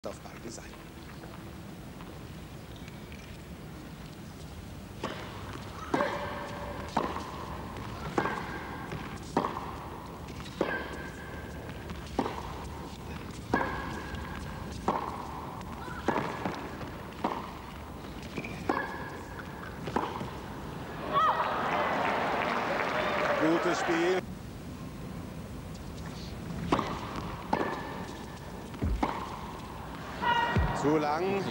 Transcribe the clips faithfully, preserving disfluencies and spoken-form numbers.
auf beide Seiten. Gutes Spiel. Zu lang.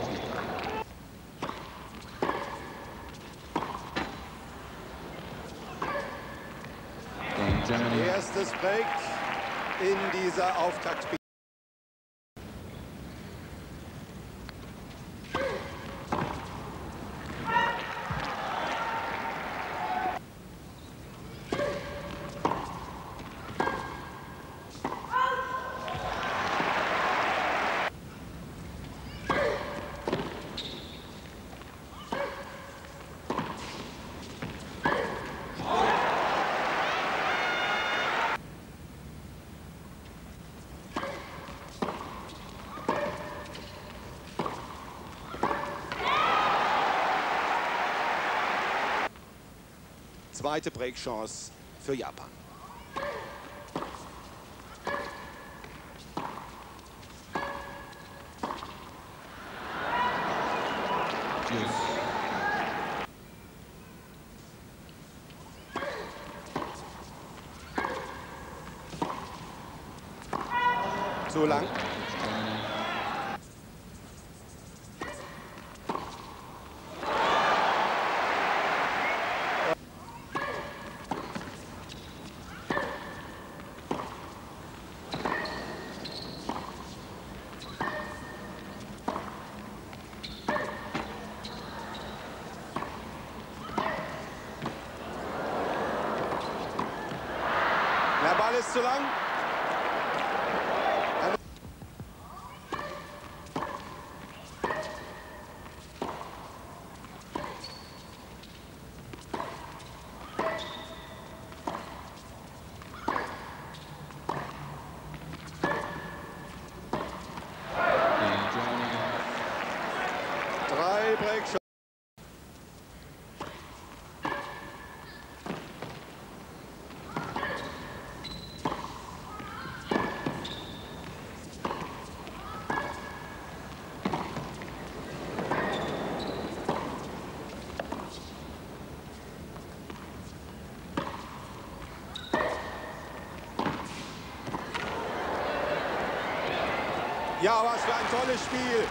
Erstes Break in dieser Auftaktspiel. Zweite Breakchance für Japan. Tschüss. Zu lang. Der Ball ist zu lang. Drei Breakchance. Ja, was für ein tolles Spiel.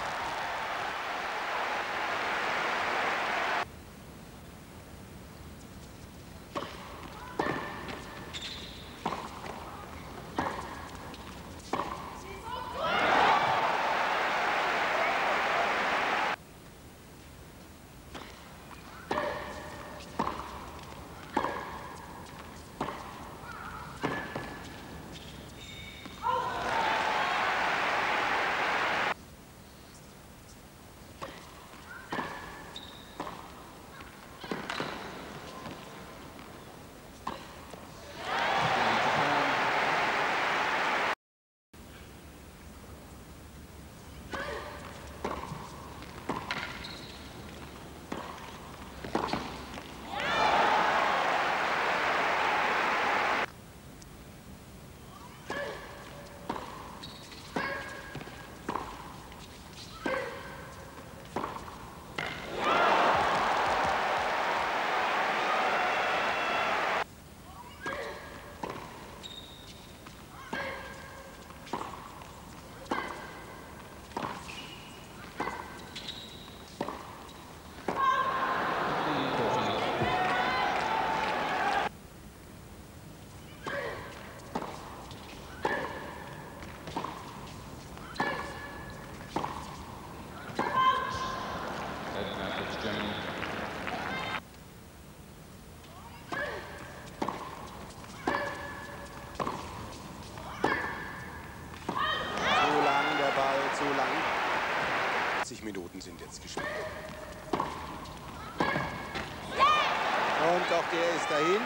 Zu lang. zwanzig Minuten sind jetzt gespielt. Und auch der ist dahin.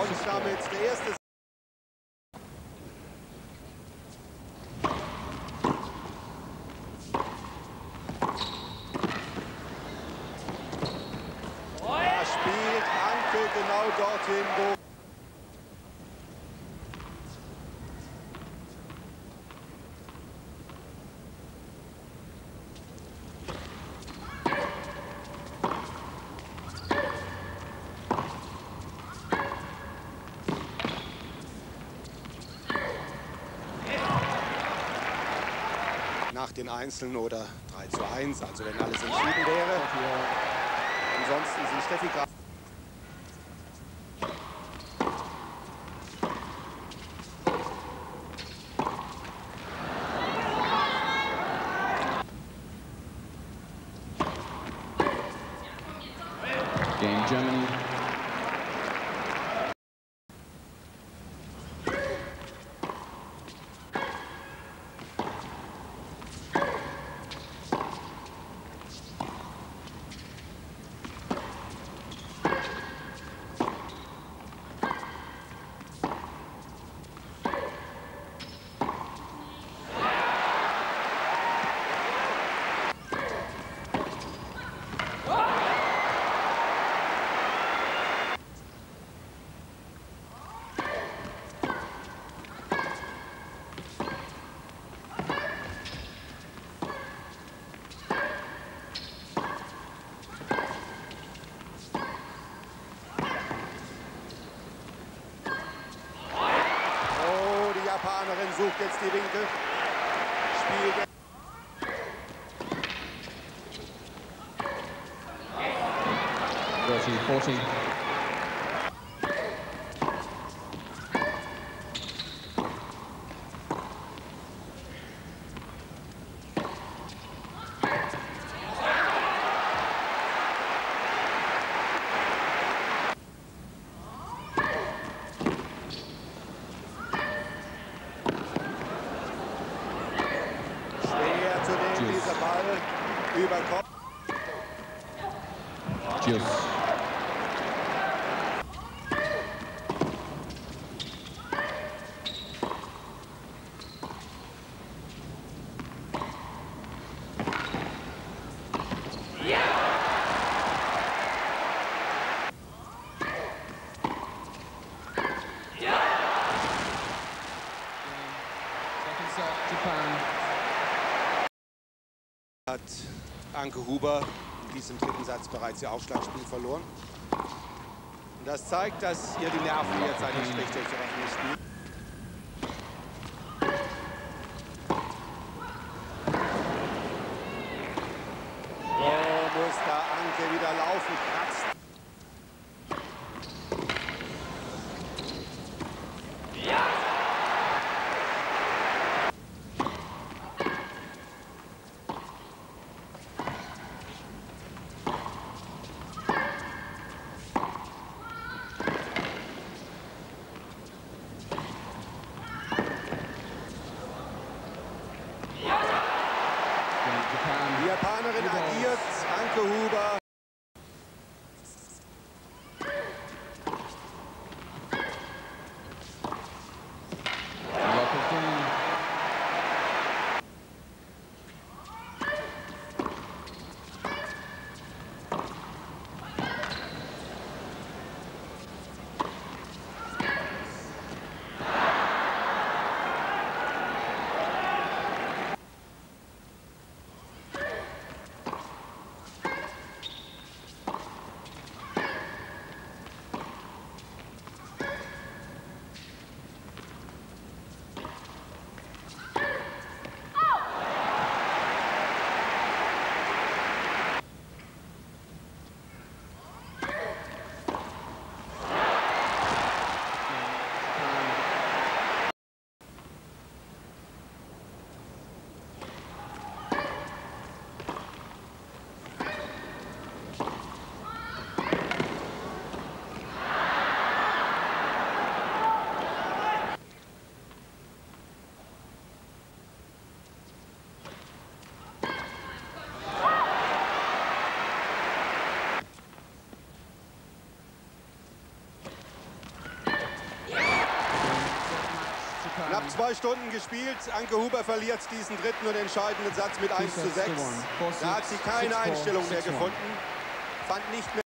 und damit der erste. Da spielt Anke genau dorthin, wo... nach den Einzelnen oder drei zu eins, also wenn alles entschieden wäre. Ansonsten sind Steffi Graf. Game Germany. Die Japanerin sucht jetzt die Winkel. Spiel. thirty forty. Zu dem dieser Ball über Kopf. Tschüss. Second set, Japan. Hat Anke Huber in diesem dritten Satz bereits ihr Aufschlagspiel verloren. Und das zeigt, dass ihr die Nerven jetzt eigentlich richtig zu rechnen spielen. So muss da Anke wieder laufen, kratzen. Die Japanerin agiert, Anke Huber. Knapp zwei Stunden gespielt. Anke Huber verliert diesen dritten und entscheidenden Satz mit eins zu sechs. Da hat sie keine Einstellung mehr gefunden. Fand nicht mehr